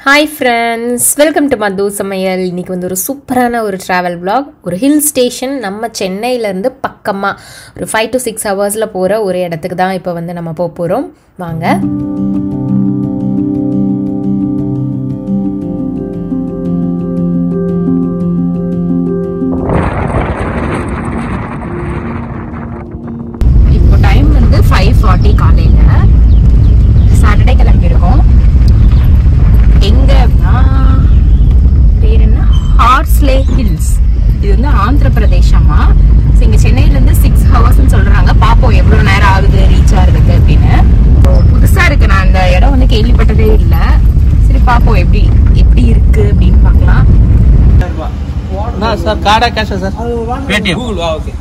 Hi friends, welcome to Madhu Samayal. இன்னைக்கு வந்து ஒரு சூப்பரான ஒரு travel vlog. ஒரு hill station நம்ம சென்னையில இருந்து பக்கமா ஒரு 5 to 6 hours-ல போற ஒரு இடத்துக்கு தான் இப்போ வந்து நம்ம போறோம். வாங்க. இப்போ டைம் வந்து 5:40 காலையில. சாட்டர்டே கிளம்பி இருக்கோம். எங்கன்னா பேர் என்ன ஹார்ஸ்லே ஹில்ஸ். இது வந்து ஆந்திர பிரதேசமா. இங்க சென்னையில இருந்து 6 hours சொல்றாங்க. பாப்போம் எவ்வளவு நேரம் ஆகுது ரீச் ஆகிறதுக்கு அப்படின்னு. புதுசா இருக்கு, நான் அந்த இடம் வந்து கேள்விப்பட்டதே இல்ல. சரி பாப்போம் எப்படி இருக்கு அப்படின்னு பார்க்கலாம். சார் கார்டா கேஷா sir? Paytm Google. Okay.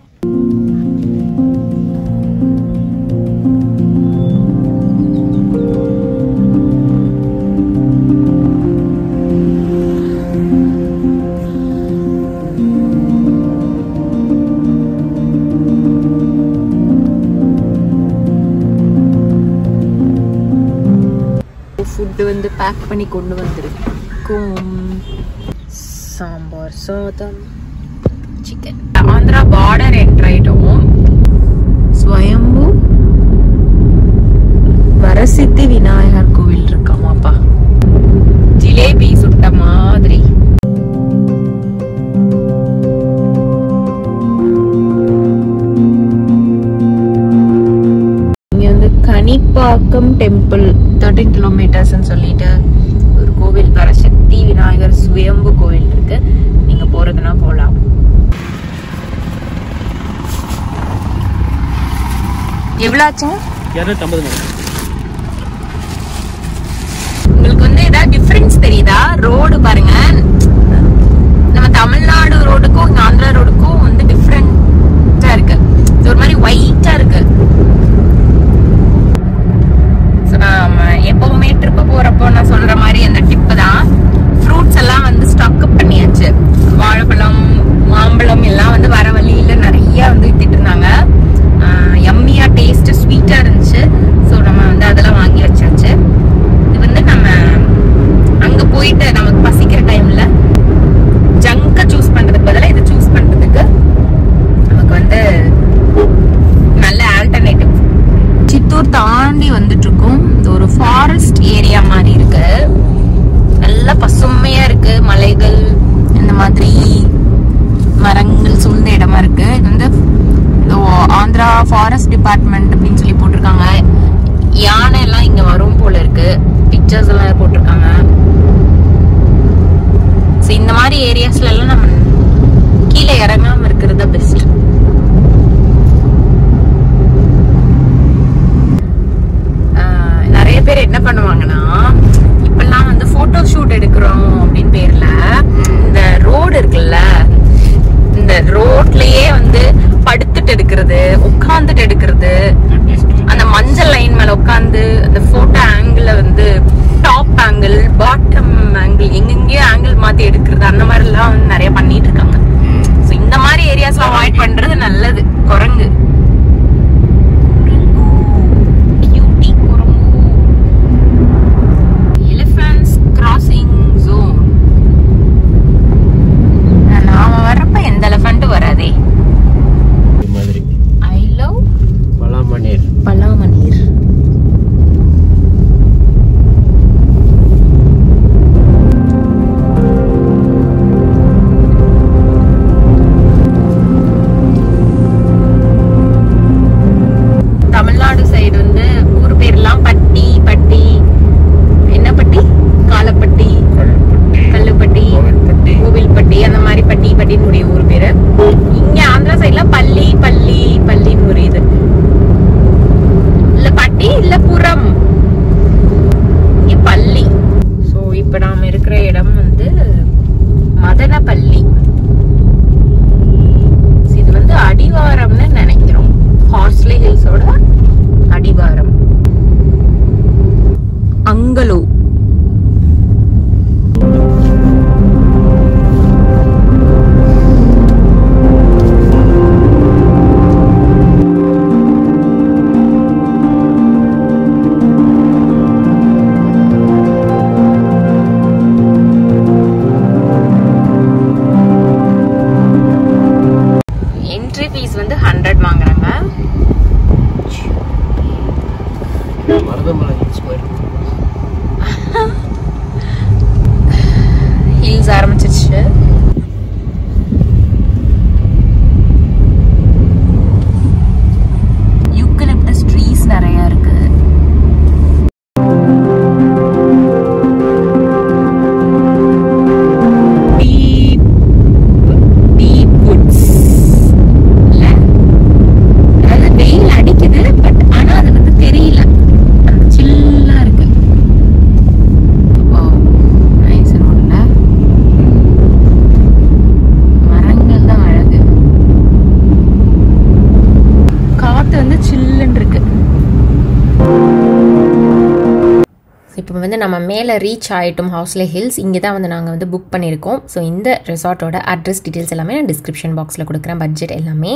Food வந்து பேக் பண்ணி கொண்டு வந்திருக்கோம். சாம்பார் சாதம், சிக்கன். ஆந்திரா பார்டர் என்டர் ஆயிட்டோம். ஸ்வயம்பு வரசித்தி விநாயகர் கோவில் இருக்காமாப்பா. ஜிலேபி சுட்ட மாதிரி. கனிப்பாக்கம் டெம்பிள் 13 kilometers சொல்லிட்டு ஒரு கோவில், வரசக்தி விநாயகர் சுயம்பு கோவில் இருக்கு. நீங்க போறதுன்னா போலாம். எவ்வளவு ஆச்சு? 250. உங்களுக்கு வந்து ஏதாவது டிஃபரன்ஸ் தெரியுதா? ரோடு பாருங்க, நம்ம தமிழ்நாடு ரோடுக்கும் ஆந்திரா ரோடுக்கும் வந்து டிஃபரெண்டா இருக்கு. ஒரு மாதிரி ஒயிட்டா இருக்கு. எப்பவுமே ட்ரிப்பு போறப்போ நான் சொல்ற மாதிரி அந்த டிப்பு தான். ஃப்ரூட்ஸ் எல்லாம் வந்து ஸ்டாக் அப் பண்ணியாச்சு. வாழைப்பழம், மாம்பழம் எல்லாம் வந்து வர வழியில நிறைய வந்து வித்துட்டு இருந்தாங்க. யம்மியா டேஸ்ட் ஸ்வீட்டா இருந்துச்சு. ஸோ நம்ம வந்து அதெல்லாம் வாங்கி வச்சாச்சு. இது வந்து நம்ம அங்க போயிட்டு நமக்கு பசிக்கிற டைம்ல ஜங்க சூஸ் பண்றதுக்கு பதிலாக இதை சூஸ் பண்றதுக்கு நமக்கு வந்து நல்ல ஆல்டர்னேட்டிவ். சித்தூர் தாண்டி வந்துட்டு இருக்கோம். இது ஒரு ஃபாரஸ்ட் ஏரியா மாதிரி இருக்கு. நல்ல பசுமையா இருக்கு. மலைகள், இந்த மாதிரி மரங்கள் சூழ்ந்த இடமா இருக்கு. இது வந்து ஆந்திரா ஃபாரஸ்ட் டிபார்ட்மெண்ட் அப்படின்னு சொல்லி போட்டிருக்காங்க. யானை எல்லாம் இங்க வரும் போல இருக்கு. பிக்சர்ஸ் எல்லாம் போட்டிருக்காங்க. இந்த மாதிரி ஏரியாஸ்ல எல்லாம் நம்ம கீழே இறங்காம இருக்கிறது பெஸ்ட். நிறைய பேர் என்ன பண்ணுவாங்கன்னா, இப்பெல்லாம் வந்து போட்டோ ஷூட் எடுக்கிறோம் அப்படின்னு பேர்ல இந்த ரோடு இருக்குல்ல, இந்த ரோட்லயே வந்து படுத்துட்டு எடுக்கிறது, உட்காந்துட்டு எடுக்கிறது, அந்த மஞ்சள் லைன் மேல உட்காந்து அந்த போட்டோ ஆங்கிள் வந்து டாப் ஆங்கிள், பாட்டம் ஆங்கிள், எங்கெங்கயோ ஆங்கிள் மாத்தி எடுக்கிறது, அந்த மாதிரி எல்லாம் வந்து நிறைய பண்ணிட்டு இருக்காங்க. இந்த மாதிரி ஏரியாஸ்ல அவாய்ட் பண்றது நல்லது. குரங்கு வராதே. ஐ லவ் பலாமணீர். நியூஸ் ஆரம்பிச்சிருச்சு. யூக்கலிப்டஸ் ட்ரீஸ் நிறைய இருக்கு. இப்போ வந்து நம்ம மேலே ரீச் ஆகிட்டோம் ஹவுஸ்லே ஹில்ஸ். இங்கே தான் வந்து நாங்கள் வந்து புக் பண்ணியிருக்கோம். ஸோ இந்த ரெசார்ட்டோட அட்ரஸ் டீட்டெயில்ஸ் எல்லாமே நான் டிஸ்கிரிப்ஷன் பாக்ஸில் கொடுக்குறேன், பட்ஜெட் எல்லாமே.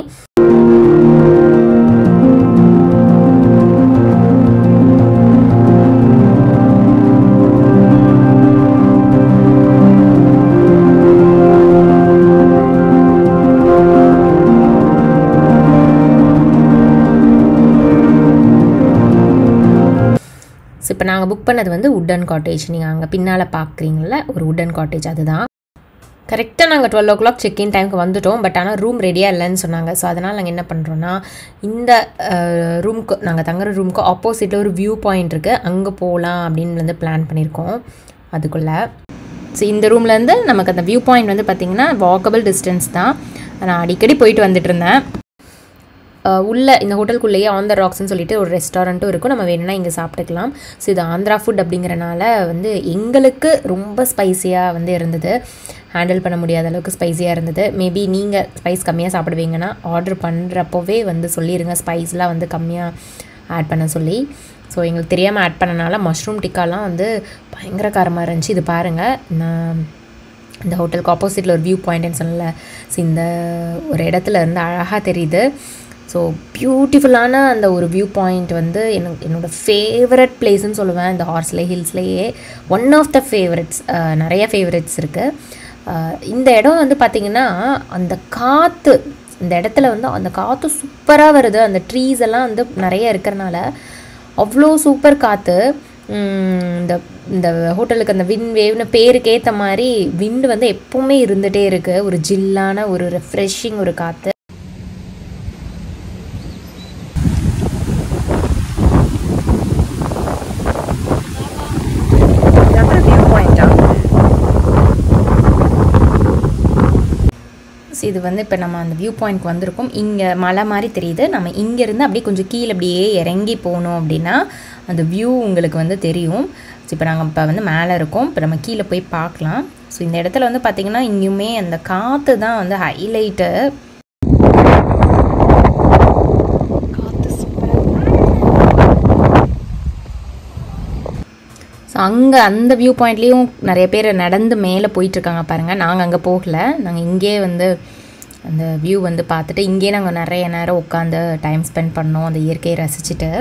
இப்போ நாங்கள் புக் பண்ணது வந்து உட்டன் காட்டேஜ். நீங்கள் அங்கே பின்னால் பார்க்குறீங்கள ஒரு உட்டன் காட்டேஜ், அதுதான். கரெக்டாக நாங்கள் 12 o'clock செக்இன் டைமுக்கு வந்துவிட்டோம். பட் ஆனால் ரூம் ரெடியாக இல்லைன்னு சொன்னாங்க. ஸோ அதனால் நாங்கள் என்ன பண்ணுறோன்னா, இந்த ரூமுக்கு நாங்கள் தங்குற ரூமுக்கு ஆப்போசிட்டில் ஒரு வியூ பாயிண்ட் இருக்குது, அங்கே போகலாம் அப்படின்னு வந்து பிளான் பண்ணியிருக்கோம் அதுக்குள்ளே. ஸோ இந்த ரூம்லேருந்து நமக்கு அந்த வியூ பாயிண்ட் வந்து பார்த்திங்கன்னா வாக்கபிள் டிஸ்டன்ஸ் தான். நான் அடிக்கடி போயிட்டு வந்துட்டு இருந்தேன். உள்ளே இந்த ஹோட்டலுக்குள்ளேயே ஆன் த ராக்ஸ்ன்னு சொல்லிட்டு ஒரு ரெஸ்டாரண்ட்டும் இருக்கும். நம்ம வேணும்னா இங்கே சாப்பிட்டுக்கலாம். ஸோ இது ஆந்திரா ஃபுட் அப்படிங்கிறனால வந்து எங்களுக்கு ரொம்ப ஸ்பைஸியாக வந்து இருந்தது. ஹேண்டில் பண்ண முடியாத அளவுக்கு ஸ்பைஸியாக இருந்தது. மேபி நீங்கள் ஸ்பைஸ் கம்மியாக சாப்பிடுவீங்கன்னா ஆர்டர் பண்ணுறப்போவே வந்து சொல்லிடுங்க, ஸ்பைஸ்லாம் வந்து கம்மியாக ஆட் பண்ண சொல்லி. ஸோ எங்களுக்கு தெரியாமல் ஆட் பண்ணனால மஷ்ரூம் டிக்காலாம் வந்து பயங்கர காரமாக இருந்துச்சு. இது பாருங்கள், நான் இந்த ஹோட்டலுக்கு ஆப்போசிட்டில் ஒரு வியூ பாயிண்ட்னு சொல்லலை. ஸோ இந்த ஒரு இடத்துல இருந்து அழகாக தெரியுது. ஸோ பியூட்டிஃபுல்லான அந்த ஒரு வியூ பாயிண்ட் வந்து என்னோடய ஃபேவரட் பிளேஸ்ன்னு சொல்லுவேன். இந்த ஹார்ஸ்லே ஹில்ஸ்லேயே ஒன் ஆஃப் த ஃபேவரட்ஸ். நிறைய ஃபேவரட்ஸ் இருக்குது. இந்த இடம் வந்து பார்த்திங்கன்னா அந்த காற்று, இந்த இடத்துல வந்து அந்த காற்று சூப்பராக வருது. அந்த ட்ரீஸ் எல்லாம் வந்து நிறைய இருக்கிறனால அவ்வளோ சூப்பர் காற்று. இந்த இந்த ஹோட்டலுக்கு அந்த விண்ட் வேவ்னு பேருக்கு ஏற்ற மாதிரி விண்டு வந்து எப்போவுமே இருந்துகிட்டே இருக்குது. ஒரு ஜில்லான ஒரு ரெஃப்ரெஷிங் ஒரு காற்று. இது வந்து இப்போ நம்ம அந்த வியூ பாயிண்ட் வந்திருக்கோம். இங்கே மலை மாதிரி தெரியுது. நம்ம இங்கேருந்து அப்படியே கொஞ்சம் கீழே அப்படியே இறங்கி போனோம் அப்படின்னா அந்த வியூ உங்களுக்கு வந்து தெரியும். ஸோ இப்போ நாங்கள் இப்போ வந்து மேலே இருக்கோம். இப்போ நம்ம கீழே போய் பார்க்கலாம். ஸோ இந்த இடத்துல வந்து பார்த்திங்கன்னா இங்கேயுமே அந்த காற்று தான் வந்து ஹைலைட்டு. ஸோ அங்கே அந்த வியூ பாயிண்ட்லேயும் நிறைய பேர் நடந்து மேலே போயிட்டுருக்காங்க பாருங்கள். நாங்கள் அங்கே போகலை. நாங்கள் இங்கே வந்து அந்த வியூ வந்து பார்த்துட்டு இங்கேயே நாங்கள் நிறைய நேரம் உட்காந்து டைம் ஸ்பெண்ட் பண்ணோம், அந்த இயற்கையை ரசிச்சுட்டு.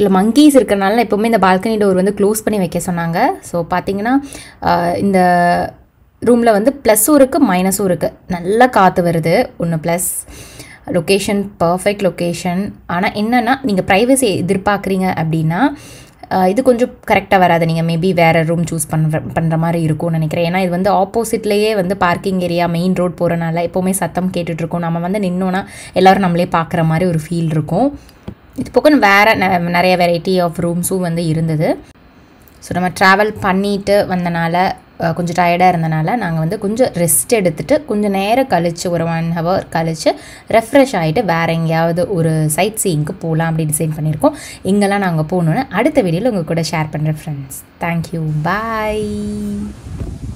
ஆக்சுவலாக மங்கீஸ் இருக்கிறனால எப்போவுமே இந்த பால்கனி டோர் வந்து க்ளோஸ் பண்ணி வைக்க சொன்னாங்க. ஸோ பார்த்தீங்கன்னா இந்த ரூமில் வந்து ப்ளஸ்ஸும் இருக்குது மைனஸும் இருக்குது. நல்லா காற்று வருது. ஒன்று ப்ளஸ், லொக்கேஷன் பர்ஃபெக்ட் லொக்கேஷன். ஆனால் என்னென்னா நீங்கள் ப்ரைவசி எதிர்பார்க்குறீங்க அப்படின்னா இது கொஞ்சம் கரெக்டாக வராது. நீங்கள் மேபி வேறு ரூம் சூஸ் பண்ணுற மாதிரி இருக்கும்னு நினைக்கிறேன். ஏன்னா இது வந்து ஆப்போசிட்லேயே வந்து பார்க்கிங் ஏரியா, மெயின் ரோட் போகிறனால எப்போவுமே சத்தம் கேட்டுட்ருக்கோம். நம்ம வந்து நின்னோன்னா எல்லோரும் நம்மளே பார்க்குற மாதிரி ஒரு ஃபீல் இருக்கும். இது போக வேறு நிறைய வெரைட்டி ஆஃப் ரூம்ஸும் வந்து இருந்தது. ஸோ நம்ம ட்ராவல் பண்ணிட்டு வந்தனால கொஞ்சம் டயர்டாக இருந்தனால நாங்கள் வந்து கொஞ்சம் ரெஸ்ட் எடுத்துகிட்டு கொஞ்சம் நேரம் கழித்து ஒரு 1 hour கழித்து ரெஃப்ரெஷ் ஆகிட்டு வேறு எங்கேயாவது ஒரு சைட் சீயிங்க்கு போகலாம் அப்படி டிசைட் பண்ணியிருக்கோம். எங்கெல்லாம் நாங்கள் போகணுன்னு அடுத்த வீடியோவில் உங்கள் கூட ஷேர் பண்ணுறேன் ஃப்ரெண்ட்ஸ். தேங்க்யூ, பாய்.